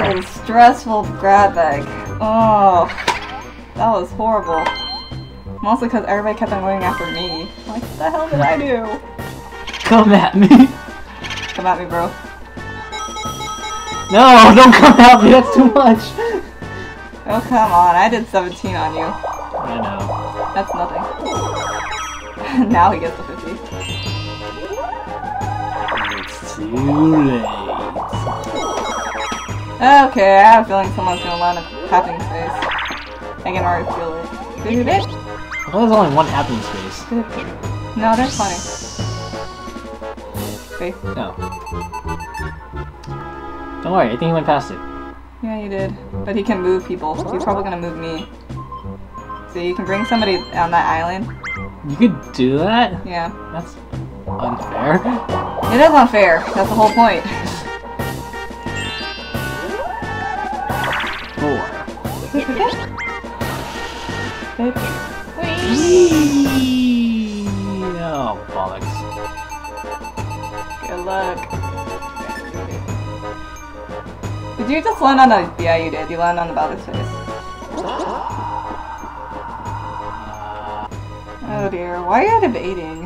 That is stressful grab bag. Oh, that was horrible. Mostly because everybody kept on going after me. Like, what the hell did I do? Come at me. Come at me, bro. No, don't come at me. That's too much. Oh, come on. I did 17 on you. I know. That's nothing. Now he gets the 50. It's too late. Okay, I have a feeling someone's gonna land a happening space. I can already feel it. Well, there's only one happening space. No, that's funny. Okay. No. Don't worry, I think he went past it. Yeah, you did. But he can move people. He's probably gonna move me. So you can bring somebody on that island. You could do that? Yeah. That's unfair. It is unfair. That's the whole point. 4. Whee! Oh, bollocks. Good luck. Did you just land on a... Yeah, you did. You landed on the Bowser's face. Oh dear. Why are you debating?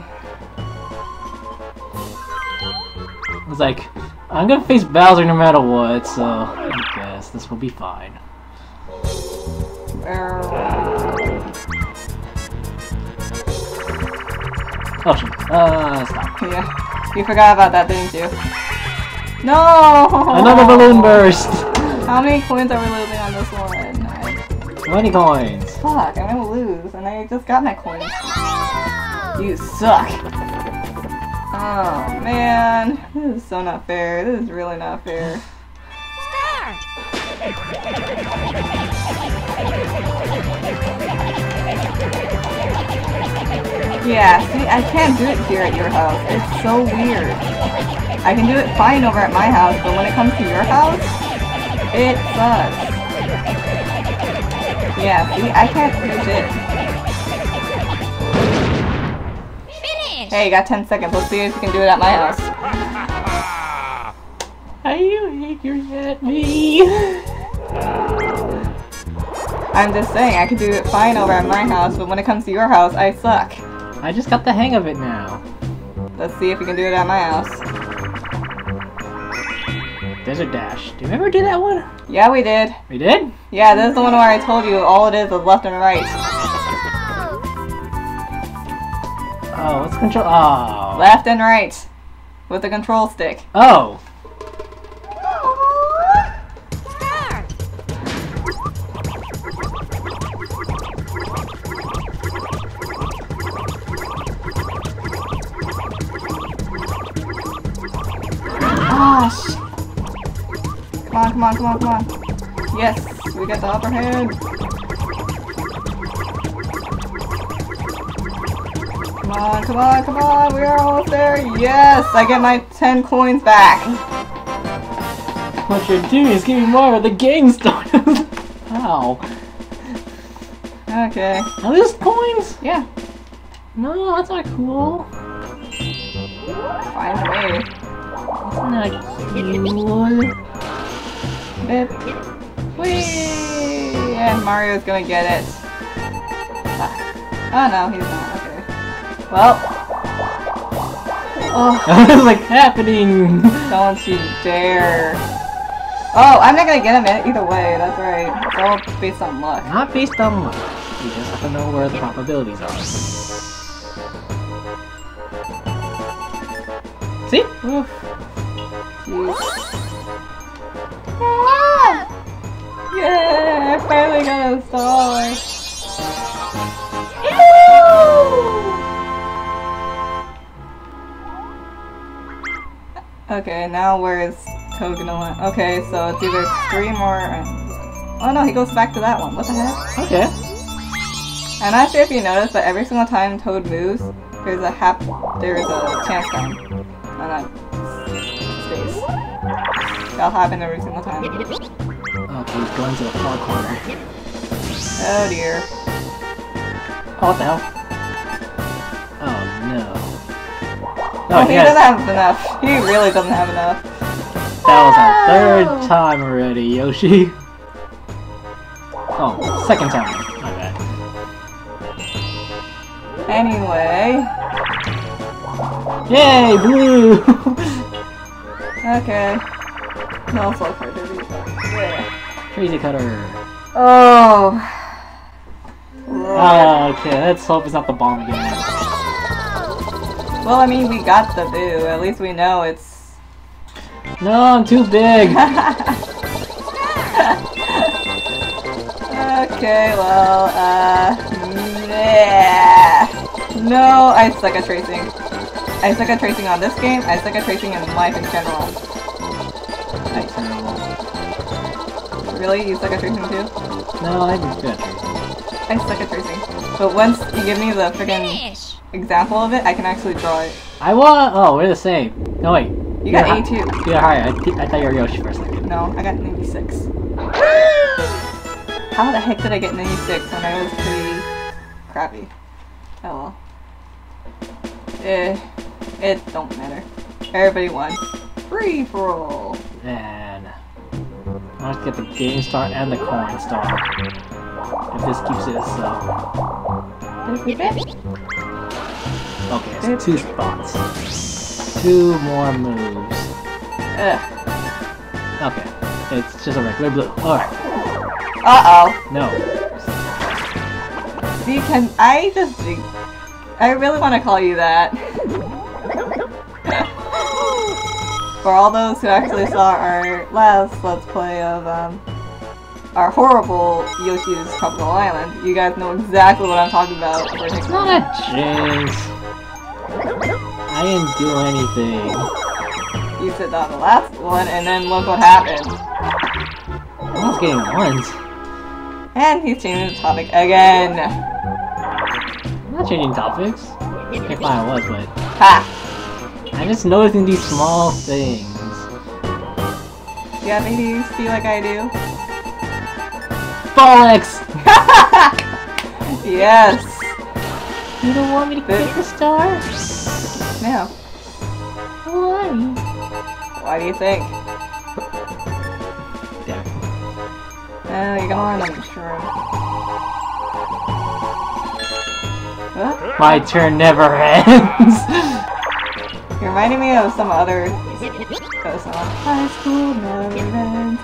I was like, I'm gonna face Bowser no matter what, so I guess this will be fine. Oh shit. Stop. Yeah. You forgot about that, didn't you? No! Another balloon burst! How many coins are we losing on this one? 20 coins. Fuck, I'm gonna lose, and I just got my coins. You suck! Oh man, this is so not fair. This is really not fair. Yeah, see, I can't do it here at your house. It's so weird. I can do it fine over at my house, but when it comes to your house, it sucks. Yeah, see, I can't do shit. Finish! Hey, you got 10 seconds. Let's see if you can do it at my house. Are you angry at me? I'm just saying, I can do it fine over at my house, but when it comes to your house, I suck. I just got the hang of it now. Let's see if you can do it at my house. Desert Dash. Did we ever do that one? Yeah, we did. We did? Yeah, this is the one where I told you all it is left and right. Oh, what's control? Oh. Left and right. With the control stick. Oh. Gosh. Come on, come on, come on, come on. Yes, we got the upper hand. Come on, come on, come on. We are almost there. Yes, I get my 10 coins back. What you're doing is giving more of the game started. Ow. Okay. Are these coins? Yeah. No, that's not cool. Find a way. That's not cool. Bip. Whee! And Mario's gonna get it. Oh no, he's not. Okay. Well. Oh. What's like happening? Don't you dare. Oh, I'm not gonna get him either way. That's right. It's all based on luck. Not based on luck. You just have to know where the probabilities are. See? Oof. Jeez. Ah! Yeah, I finally got a star. Okay, now where is Toad gonna land? Okay, so it's either 3 more. Oh no, he goes back to that one. What the heck? Okay. I'm not sure if you noticed, but every single time Toad moves, there's a chance time on that space. That'll happen every single time. Okay, he's going to the far corner. Oh dear. Oh, what the hell? Oh no. Oh, he doesn't have enough. He really doesn't have enough. That was our third time already, Yoshi. Oh, second time. My bad. Anyway. Yay, blue! Okay. No slow card, yeah. Crazy cutter. Oh. Okay, let's hope it's not the bomb again. Well, I mean, we got the boo. At least we know it's... No, I'm too big! Okay, well, yeah. No, I suck at tracing. I suck at tracing on this game, I suck at tracing in life in general. That's terrible. Really? You suck at tracing too? No, I do good at tracing. I suck at tracing. But once you give me the freaking Finish. example of it, I can actually draw it. I want. Oh, we're the same. No, wait. You got 82. Yeah, alright. I thought you were Yoshi for a second. No, I got 96. How the heck did I get 96 when I was pretty crappy? Oh well. It don't matter. Everybody won. Free for all. And I have to get the game star and the coin star. If this keeps it up. Okay, so 2 spots. 2 more moves. Ugh. Okay, it's just a regular blue. Alright. Uh-oh. No. See, I really want to call you that. For all those who actually saw our last Let's Play of, our horrible Yoshi's Tropical Island, you guys know exactly what I'm talking about. It's not a jinx. I didn't do anything. You said that on the last one, and then look what happened. I was getting ones. And he's changing the topic again. I'm not changing topics. Okay, fine, I was, but Ha! I'm just noticing these small things. Yeah, maybe you feel like I do. Bollocks! Yes! You don't want me to get the star? No. Why? Why do you think? Damn. Oh, you're gonna land on the shroom. Huh? My turn never ends! You're reminding me of some other song. High school never ends.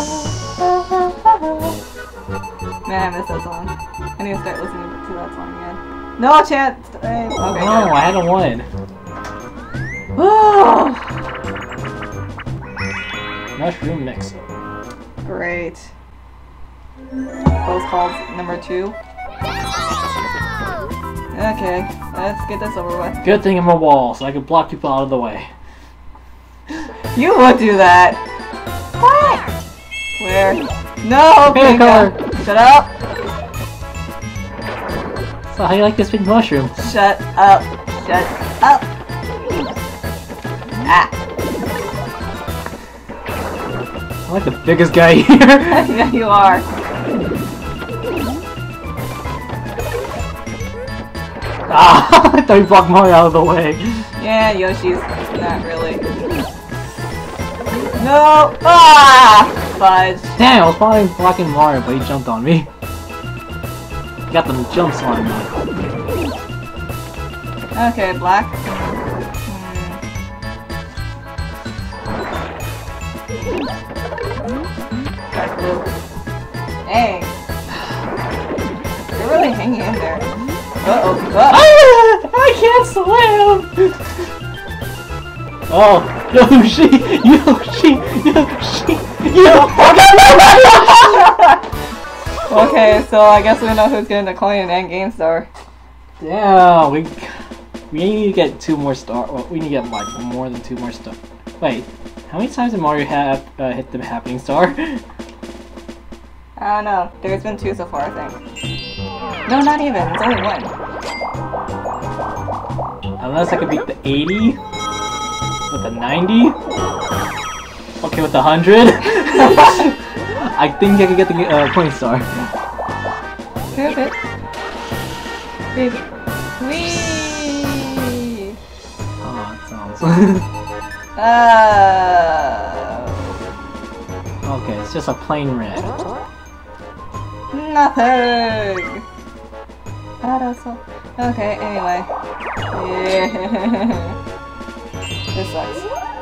Man, I miss that song. I need to start listening to that song again. No chance! Okay, No, good. I had a 1. Mushroom mix-up. Great. Close calls number 2. Okay, let's get this over with. Good thing I'm a wall, so I can block people out of the way. You would do that! What? Where? No, Pink color. Shut up! So how do you like this big mushroom? Shut up! Shut up! Ah! I'm like the biggest guy here. Yeah, you are. Ah! I thought you blocked Mario out of the way. Yeah, Yoshi's not really. No! Ah! Fudge. Damn, I was probably blocking Mario, but he jumped on me. He got them jumps on me. Okay, black. Dark blue. Dang. You're really hanging in there. Uh-oh. I can't swim! Oh, Yoshi! Yoshi! Yoshi! Okay, so I guess we know who's getting the coin and game star. Damn, we need to get 2 more stars. Well, we need to get like more than 2 more stars. Wait, how many times did Mario have hit the happening star? I don't know. There's been 2 so far, I think. No, not even. It's only 1. Unless I could beat the 80? With the 90? Okay, with the 100? I think I could get the coin star. Prove it. Baby. Whee! Oh, that sounds... Okay, it's just a plain red. Nothing! Okay, anyway. Yeah. This sucks.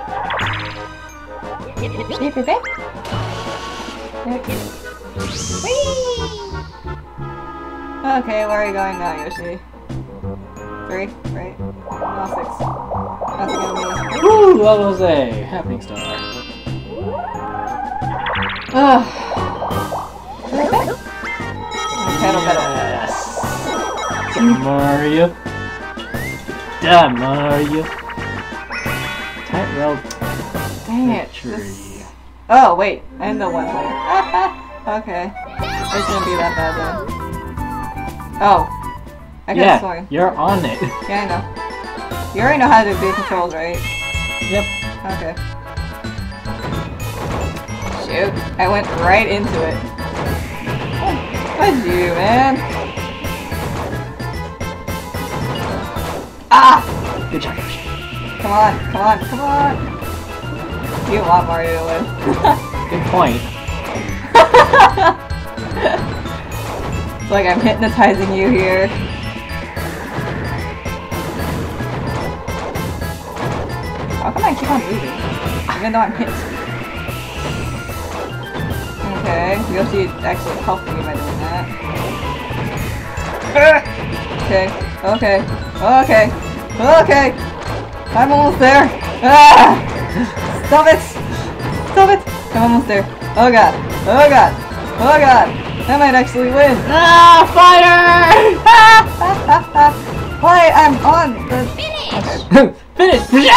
Okay, where are you going now, Yoshi? 3, right? No, 6. Nothing gonna be. Woo! Level A! Happening star. Pedal. Yes! Mario. Damn, Mario. Tightrope. Dang it. Victory. Oh, wait. I'm the one player. Okay. It shouldn't be that bad then. Oh. I could've sworn. You're on it. Yeah, I know. You already know how to do controls, right? Yep. Okay. Shoot. I went right into it. What'd you, man? Ah! Good job, Yoshi. Come on. You want Mario to win. Good point. It's like I'm hypnotizing you here. How come I keep on moving? Even though I'm hit. Okay, Yoshi actually helped me by doing that. Okay. I'm almost there. Ah! Stop it! I'm almost there. Oh god. I might actually win. Ah! Fire! Why? I'm on the... Finish! Finish!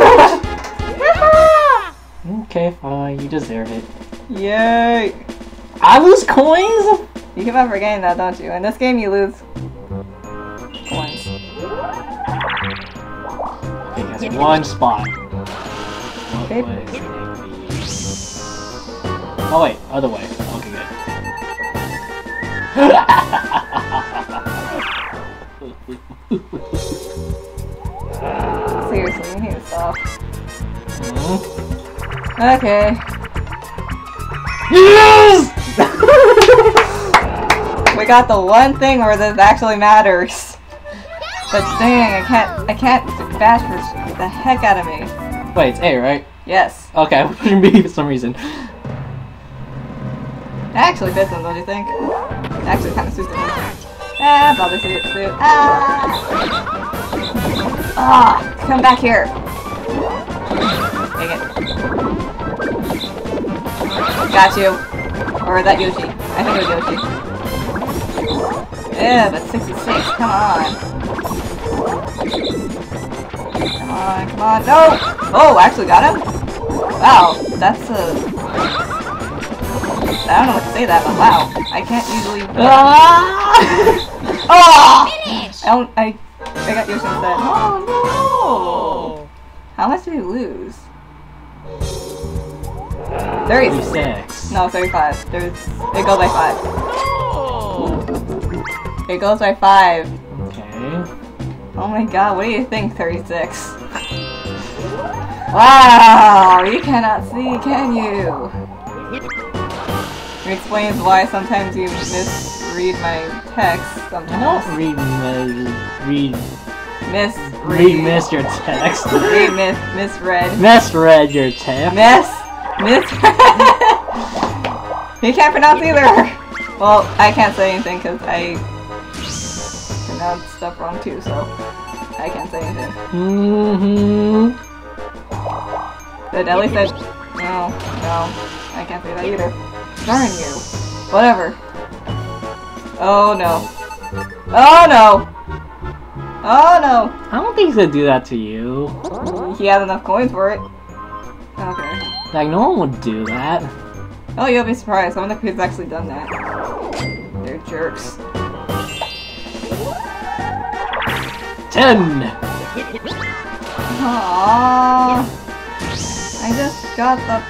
Okay, fine. You deserve it. Yay! I lose coins? You keep on forgetting that, don't you? In this game, you lose coins. Okay, that's one spot. Okay. What was it? Oh wait, other way. Okay, good. Seriously, you need to stop. Hmm? Okay. Yes! We got the one thing where this actually matters. But dang, I can't bash for the heck out of me. Wait, it's A, right? Yes. Okay, I was pushing B for some reason. It actually fits them, don't you think? It actually kind of suits them. Ah, probably suit. Ah! Ah! Come back here! Dang it. Got you. Or is that Yoshi? I think it was Yoshi. Yeah, but 66, come on. Come on, no! Oh, I actually got him? Wow, that's a... I don't know what to say that, but wow. I can't usually... Oh! Finish! I got Yoshi instead. Oh no! How much did he lose? 36. No, 35. It goes by 5. It goes by 5. Okay. Oh my god, what do you think, 36? Wow! You cannot see, can you? It explains why sometimes you misread my text sometimes. Don't miss your text. Misread. Misread your text. Misread. You can't pronounce either! Well, I can't say anything because I pronounce stuff wrong too, so I can't say anything. Mm-hmm. But at least no, I can't say that either. Darn you. Whatever. Oh no. Oh no! Oh no! I don't think he's gonna do that to you. He has enough coins for it. Okay. Like, no one would do that. Oh, you'll be surprised. Some of the kids actually done that. They're jerks. 10! Aww. I just got the...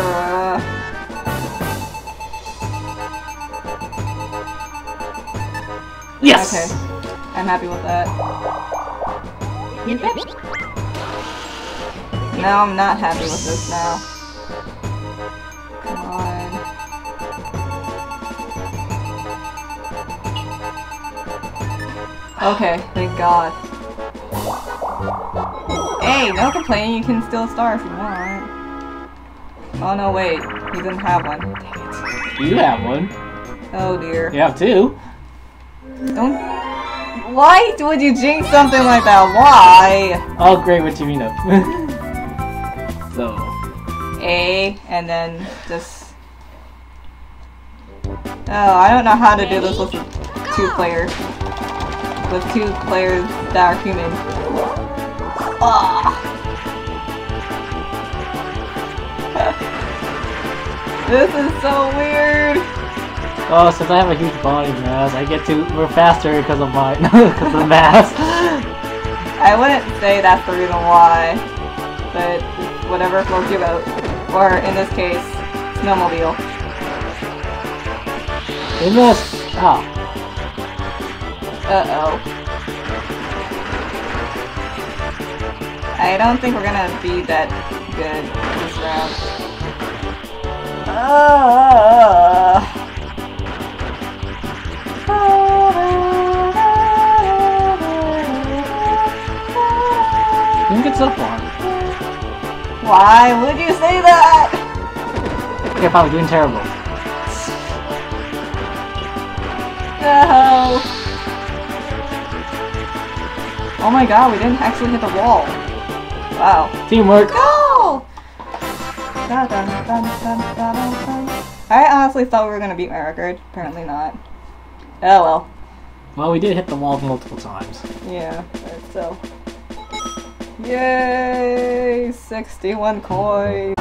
Yes! Okay. I'm happy with that. Now I'm not happy with this now. Come on. Okay, thank God. Hey, no complaining, you can steal a star if you want. Oh no, wait, he doesn't have one. Dang it. You have one. Oh dear. You have two. Don't. Why would you jinx something like that? Why? Oh, great, what do you mean up? So. A, and then just. Oh, I don't know how to do this with 2 players. With 2 players that are human. Ah. This is so weird. Oh, since I have a huge body mass, I get to move faster because of my because of the mass. I wouldn't say that's the reason why, but whatever floats your boat, or in this case, snowmobile. They missed. Oh. Uh-oh. I don't think we're gonna be that good this round. You can get so far. Why would you say that? Okay, fine, we're doing terrible. No. Oh my god, we didn't actually hit the wall. Wow. Teamwork. Go! Dun, dun, dun, dun, dun, dun. I honestly thought we were gonna beat my record. Apparently not. Oh well. Well, we did hit the wall multiple times. Yeah, but still. Yay! 61 coins!